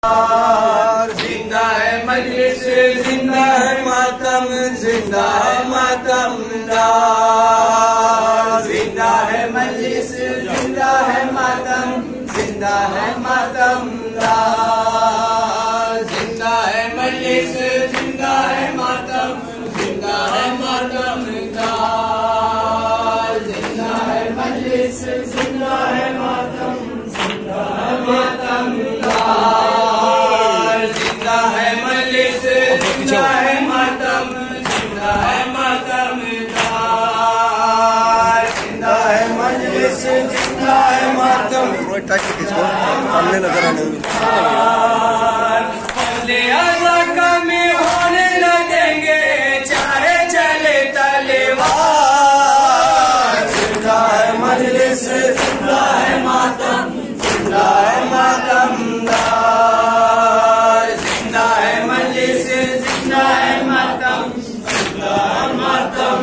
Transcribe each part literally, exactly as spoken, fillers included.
जिंदा है मजलिस, जिंदा है मातम, जिंदा है मातम दार। जिंदा है मजलिस, जिंदा है मातम, जिंदा है मातम दार। जिंदा है मजलिस, जिंदा है मातम, जिंदा है मातम दार। जिंदा है मजलिस, जिंदा है मातम, जिंदा है मातम दार। जिंदा है मजलिस, जिंदा है मातम, जिंदा है मातम दार। जिंदा है मजलिस, जिंदा है मातम, सामने नजर आने आजा कमी होने न देंगे, चाहे चले तलवार। जिंदा है मजलिस, जिंदा है मातम, जिंदा है मातम दार। जिंदा है मजलिस, जिंदा है मातम, जिंदा है मातम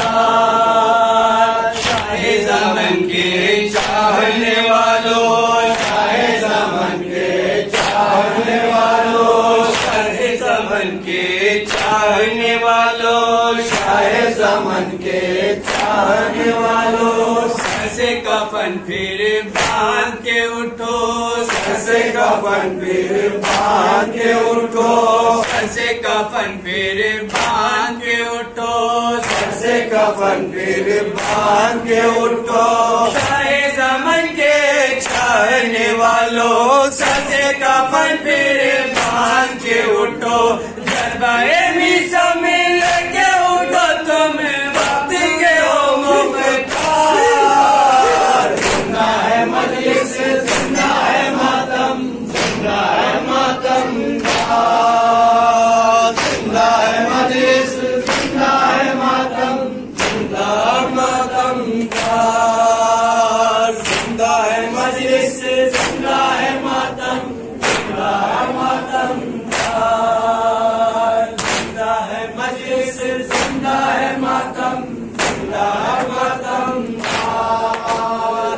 दार। चाहे ज़मन के चाहने वालों, चाहे ज़मन के चाहने वालों, चाहे ज़मन के चाहने वालों, चाहे ज़मन के चाहने वालों। सर से कफन फिर बांध के उठो, सर से कफन फिर बांध के उठो, सर से कफन फिर बांध के उठो, सर से कफन फिर बांध के उठो। चाहे ज़मन के चाहने वालों, सर से कफन फिर बांध के उठो। जज्बाए मीसा मिल के उठो, तुम वक्त के हो मुख्तार। जिंदा है मजलिस, जिंदा है मातम, जिंदा है मातम दार। जिंदा है मजलिस, जिंदा है मातम, जिंदा है मातम दार। जिंदा है मजलिस, जिंदा है मातम, जिंदा है मातम दार। जिंदा है मजलिस, जिंदा है मातम, जिंदा है मातम दार।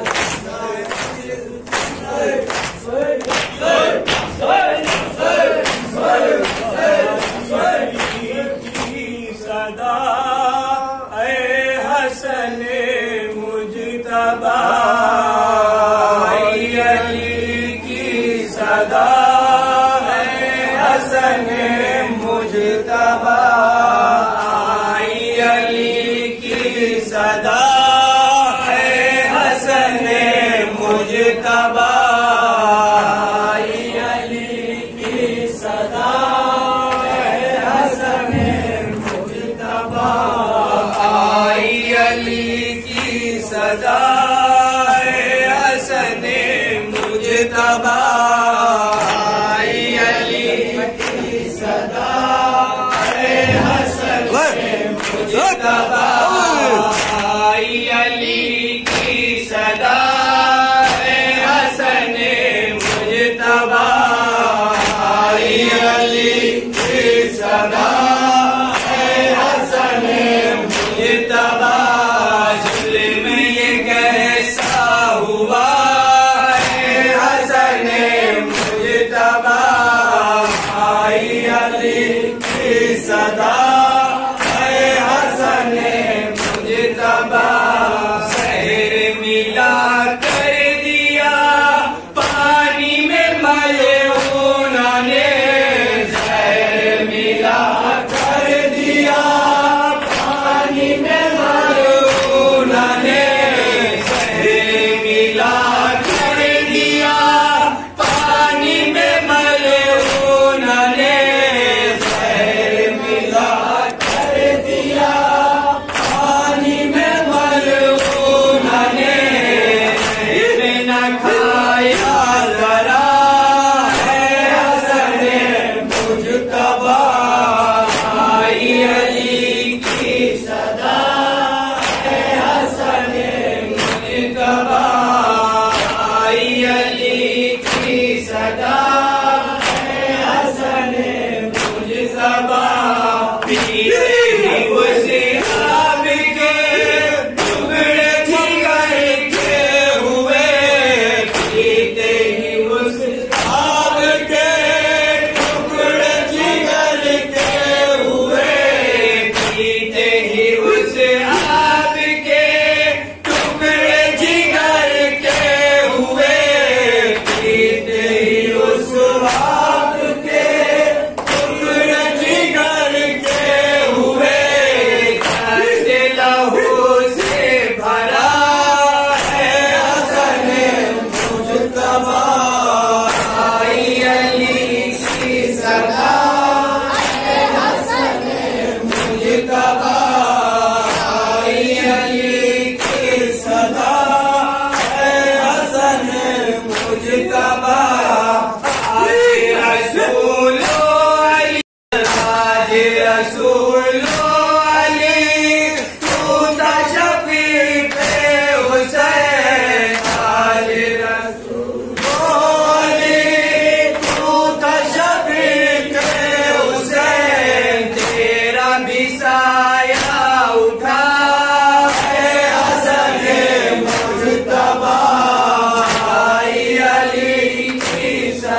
सदा ऐ हसन मुजतबा, अली की सदा है हसन मुजतबा, अली की सदा है हसन मुजतबा, अली की सदा है हसन मुजतबा, अली की सदा है हसन मुजतबा, अली की सदा है हसन मुजतबा, अली की सदा है हसन मुजतबा, अली की सदा है हसन मुजतबा। जुल्म ये कैसा हुआ है हसन मुजतबा, अली की सदा है हसन मुजतबा। शहर मिला कर दिया पानी में मलऊना ने, शहर मिला कर दिया पानी में मलऊना ने, शहर मिला कर दिया पानी में मलऊना ने, शहर मिला कर दिया पानी में मलऊना ने। बिना खाया जरा है हसन मुजतबा, अली की सदा है हसन मुजतबा, अली की सदा है हसन मुजतबा। पीते ही उस आब के टुकड़े जिगर के हुए, पीते ही उस आब के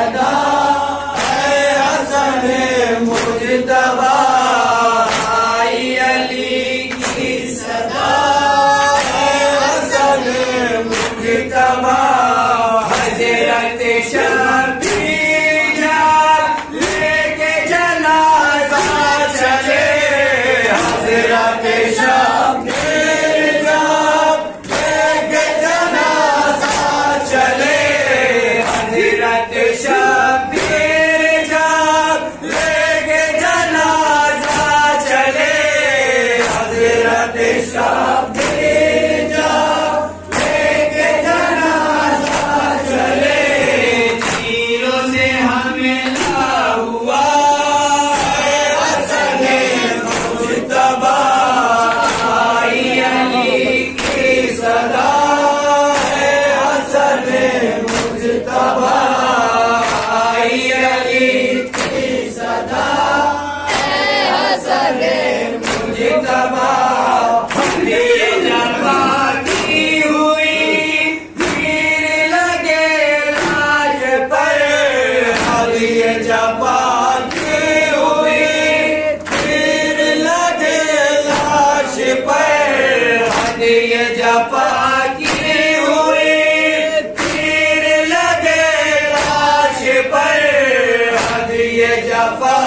सदा है हसन मुजतबा आई अली की सदा है हसन मुजतबा हजरत शबीर जब लेके जनाजा चले हजरत शबीर जब लेके जनाजा चले हजरत शबीर जब लेके जनाजा चले हजरत शबीर जब लेके जनाजा चले तीरों से हमला हुआ है हसन मुजतबा आई अली की सदा है हसन मुजतबा आई अली की सदा है हसन मुजतबा ये जलवा की हुई तीर लगे लाश पर ये जलवा की हुई तीर लगे लाश पर ये जलवा की हुई तीर लगे लाश पर ये जलवा